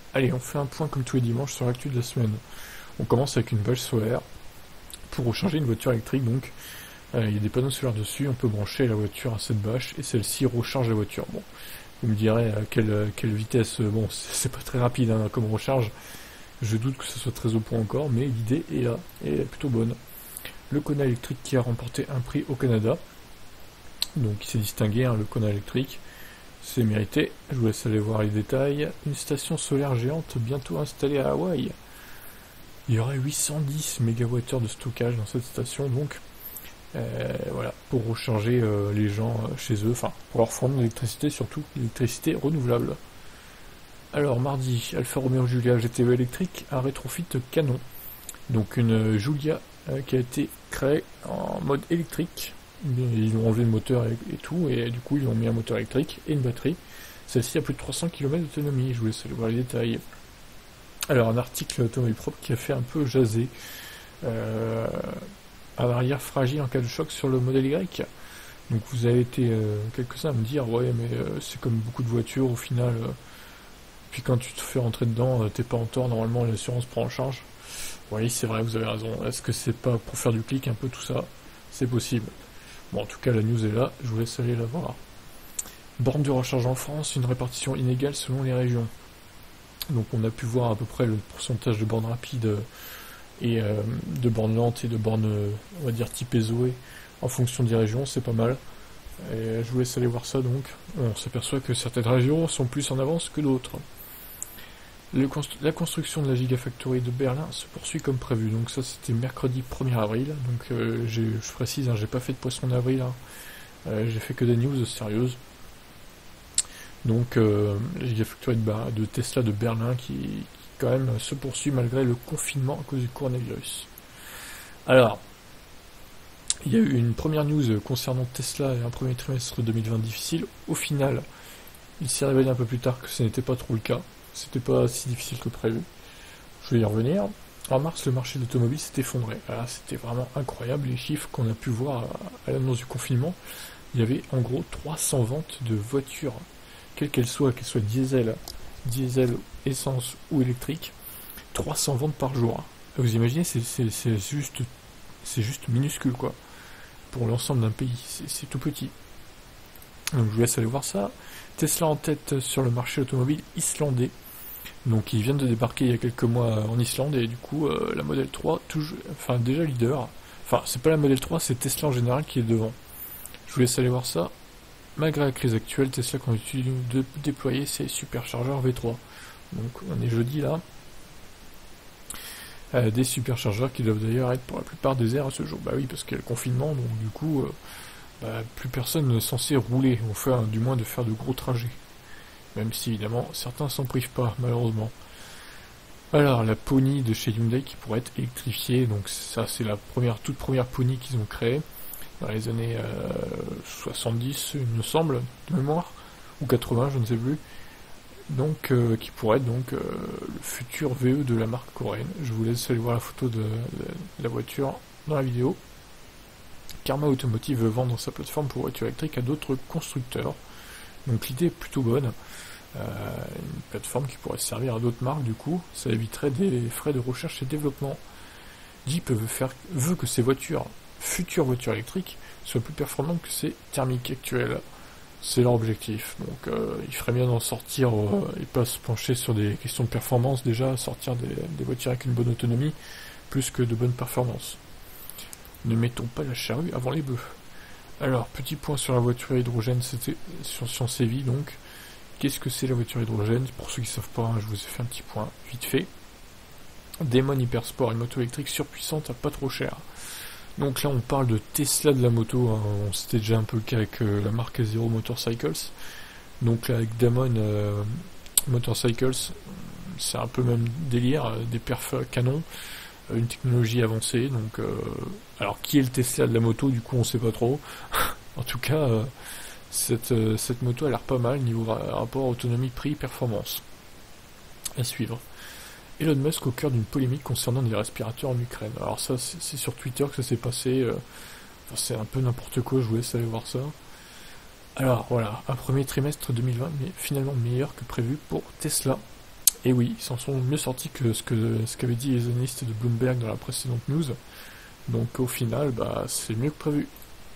Allez, on fait un point comme tous les dimanches sur l'actu de la semaine. On commence avec une bâche solaire pour recharger une voiture électrique. Donc, il y a des panneaux solaires dessus, on peut brancher la voiture à cette bâche et celle-ci recharge la voiture. Bon, vous me direz à quelle vitesse. Bon, c'est pas très rapide hein, comme recharge. Je doute que ce soit très au point encore, mais l'idée est là et elle est plutôt bonne. Le Kona électrique qui a remporté un prix au Canada. Donc, il s'est distingué, hein, le Kona électrique. C'est mérité. Je vous laisse aller voir les détails. Une station solaire géante bientôt installée à Hawaï. Il y aurait 810 MWh de stockage dans cette station, donc voilà, pour recharger les gens chez eux, enfin pour leur fournir de l'électricité, surtout l'électricité renouvelable. Alors mardi, Alfa Romeo Giulia GTE électrique, un rétrofit canon. Donc une Giulia qui a été créée en mode électrique. Ils ont enlevé le moteur et tout, et du coup ils ont mis un moteur électrique et une batterie. Celle-ci a plus de 300 km d'autonomie, je vous laisse aller voir les détails. Alors un article Automobile Propre qui a fait un peu jaser. À l'arrière fragile en cas de choc sur le modèle Y. Donc vous avez été quelques-uns à me dire ouais mais c'est comme beaucoup de voitures au final. Puis quand tu te fais rentrer dedans, t'es pas en tort, normalement l'assurance prend en charge. Oui c'est vrai, vous avez raison. Est-ce que c'est pas pour faire du clic un peu tout ça? C'est possible. Bon en tout cas la news est là, je vous laisse aller la voir. Borne de recharge en France, une répartition inégale selon les régions. Donc on a pu voir à peu près le pourcentage de bornes rapides et de bornes lentes et de bornes, on va dire, type Zoé en fonction des régions, c'est pas mal. Et je vous laisse aller voir ça donc. On s'aperçoit que certaines régions sont plus en avance que d'autres. La construction de la Gigafactory de Berlin se poursuit comme prévu. Donc ça c'était mercredi 1er avril. Donc je précise, hein, j'ai pas fait de poisson d'avril. Hein. J'ai fait que des news sérieuses. Donc la Gigafactory de Tesla de Berlin qui quand même se poursuit malgré le confinement à cause du coronavirus. Alors, il y a eu une première news concernant Tesla et un premier trimestre 2020 difficile. Au final, il s'est révélé un peu plus tard que ce n'était pas trop le cas. C'était pas si difficile que prévu. Je vais y revenir. En mars, le marché de l'automobile s'est effondré. Voilà, c'était vraiment incroyable les chiffres qu'on a pu voir à l'annonce du confinement. Il y avait en gros 300 ventes de voitures, quelles qu'elles soient diesel, essence ou électrique, 300 ventes par jour. Vous imaginez, c'est juste minuscule quoi. Pour l'ensemble d'un pays, c'est tout petit. Donc je vous laisse aller voir ça. Tesla en tête sur le marché automobile islandais. Donc ils viennent de débarquer il y a quelques mois en Islande et du coup la Model 3, déjà leader. Enfin c'est pas la Model 3, c'est Tesla en général qui est devant. Je vous laisse aller voir ça. Malgré la crise actuelle, Tesla continue de déployer ses superchargeurs V3. Donc on est jeudi là. Des superchargeurs qui doivent d'ailleurs être pour la plupart déserts à ce jour. Bah oui, parce qu'il y a le confinement, donc du coup, plus personne n'est censé rouler, enfin du moins de faire de gros trajets. Même si évidemment certains s'en privent pas, malheureusement. Alors la Pony de chez Hyundai qui pourrait être électrifiée, donc ça c'est la toute première Pony qu'ils ont créée dans les années 70, il me semble, de mémoire, ou 80, je ne sais plus. Donc qui pourrait être donc le futur VE de la marque coréenne. Je vous laisse aller voir la photo de la voiture dans la vidéo. Karma Automotive veut vendre sa plateforme pour voitures électriques à d'autres constructeurs. Donc l'idée est plutôt bonne. Une plateforme qui pourrait servir à d'autres marques du coup, ça éviterait des frais de recherche et développement. Jeep veut que ses futures voitures électriques, soient plus performantes que ses thermiques actuelles. C'est leur objectif, donc il ferait bien d'en sortir et pas se pencher sur des questions de performance déjà, sortir des voitures avec une bonne autonomie, plus que de bonnes performances. Ne mettons pas la charrue avant les bœufs. Alors, petit point sur la voiture à hydrogène, c'était sur Science et Vie donc. Qu'est-ce que c'est la voiture à hydrogène? Pour ceux qui ne savent pas, je vous ai fait un petit point, vite fait. Demon Hypersport, une moto électrique surpuissante à pas trop cher. Donc là on parle de Tesla de la moto, hein. C'était déjà un peu le cas avec la marque Zero Motorcycles. Donc là avec Damon Motorcycles, c'est un peu le même délire, des perfs canons, une technologie avancée. Donc alors qui est le Tesla de la moto, du coup on sait pas trop. En tout cas cette moto a l'air pas mal niveau rapport autonomie prix performance. À suivre. Elon Musk au cœur d'une polémique concernant des respirateurs en Ukraine. Alors ça, c'est sur Twitter que ça s'est passé. C'est un peu n'importe quoi, je vous laisse aller voir ça. Alors voilà, un premier trimestre 2020, mais finalement meilleur que prévu pour Tesla. Et oui, ils s'en sont mieux sortis que ce qu'avaient dit les analystes de Bloomberg dans la précédente news. Donc au final, bah, c'est mieux que prévu.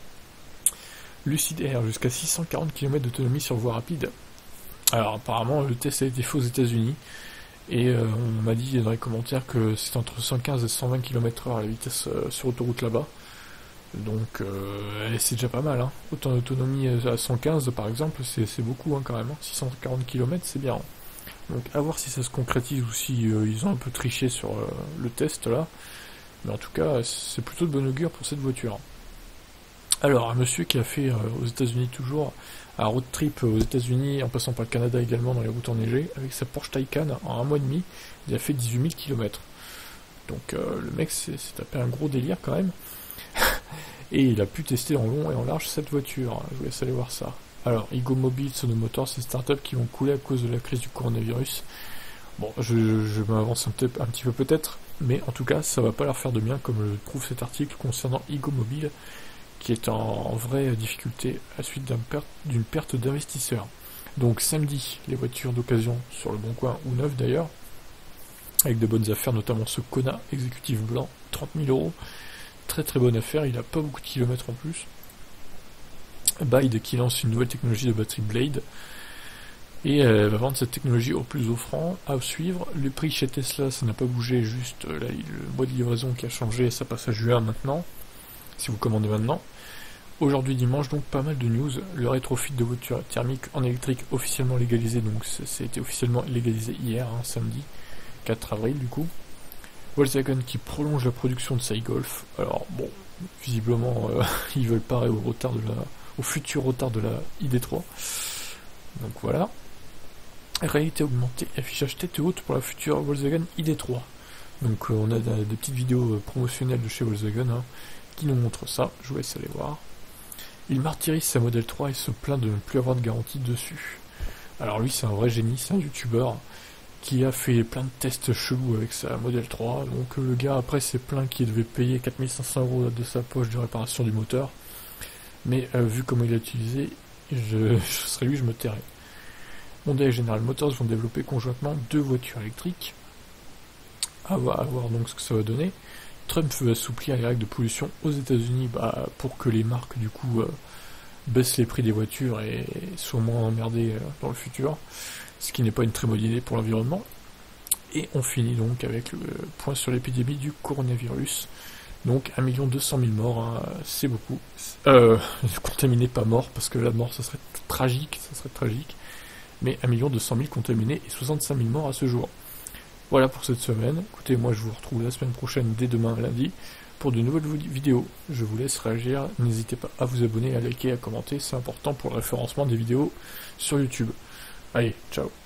Lucid Air, jusqu'à 640 km d'autonomie sur voie rapide. Alors apparemment, le test a été fait aux États-Unis. Et on m'a dit dans les commentaires que c'est entre 115 et 120 km/h à la vitesse sur autoroute là-bas. Donc c'est déjà pas mal. Hein. Autant d'autonomie à 115 par exemple, c'est beaucoup hein, quand même. Hein. 640 km, c'est bien. Hein. Donc à voir si ça se concrétise ou si ils ont un peu triché sur le test là. Mais en tout cas, c'est plutôt de bon augure pour cette voiture. Alors, un monsieur qui a fait aux États-Unis toujours un road trip aux États-Unis en passant par le Canada également dans les routes enneigées avec sa Porsche Taycan en un mois et demi, il a fait 18 000 km. Donc le mec s'est tapé un gros délire quand même. Et il a pu tester en long et en large cette voiture. Je vous laisse aller voir ça. Alors, Ego Mobile, Sono Motors, c'est des startups qui vont couler à cause de la crise du coronavirus. Bon, je m'avance un petit peu peut-être, mais en tout cas, ça va pas leur faire de bien, comme le prouve cet article concernant Ego Mobile, qui est en vraie difficulté à la suite d'une perte d'investisseurs. Donc samedi, les voitures d'occasion sur le Bon Coin, ou neuves d'ailleurs, avec de bonnes affaires, notamment ce Kona exécutif blanc, 30 000 €. Très très bonne affaire, il a pas beaucoup de kilomètres en plus. Byde qui lance une nouvelle technologie de batterie Blade, et va vendre cette technologie au plus offrant. À suivre, le prix chez Tesla, ça n'a pas bougé, juste là, le mois de livraison qui a changé, ça passe à juin maintenant, si vous commandez maintenant. Aujourd'hui dimanche, donc pas mal de news. Le rétrofit de voitures thermiques en électrique officiellement légalisé, donc ça a été officiellement légalisé hier, hein, samedi 4 avril du coup. Volkswagen qui prolonge la production de sa e-Golf. Alors bon, visiblement ils veulent parer au futur retard de la ID3. Donc voilà. Réalité augmentée, affichage tête haute pour la future Volkswagen ID3. Donc on a des petites vidéos promotionnelles de chez Volkswagen hein, qui nous montrent ça, je vous laisse aller voir. Il martyrise sa Model 3 et se plaint de ne plus avoir de garantie dessus. Alors lui c'est un vrai génie, c'est un youtubeur qui a fait plein de tests chelous avec sa Model 3. Donc le gars après s'est plaint qu'il devait payer 4500 € de sa poche de réparation du moteur. Mais vu comment il a utilisé, je serais lui, je me tairais. Honda et General Motors vont développer conjointement 2 voitures électriques. À voir donc ce que ça va donner. Trump veut assouplir les règles de pollution aux États-Unis pour que les marques du coup baissent les prix des voitures et soient moins emmerdées dans le futur, ce qui n'est pas une très bonne idée pour l'environnement. Et on finit donc avec le point sur l'épidémie du coronavirus. Donc 1 200 000 morts, hein, c'est beaucoup. Contaminés pas morts, parce que la mort ça serait tragique, mais 1 200 000 contaminés et 65 000 morts à ce jour. Voilà pour cette semaine. Écoutez, moi je vous retrouve la semaine prochaine, dès demain lundi, pour de nouvelles vidéos. Je vous laisse réagir, n'hésitez pas à vous abonner, à liker, à commenter, c'est important pour le référencement des vidéos sur YouTube. Allez, ciao.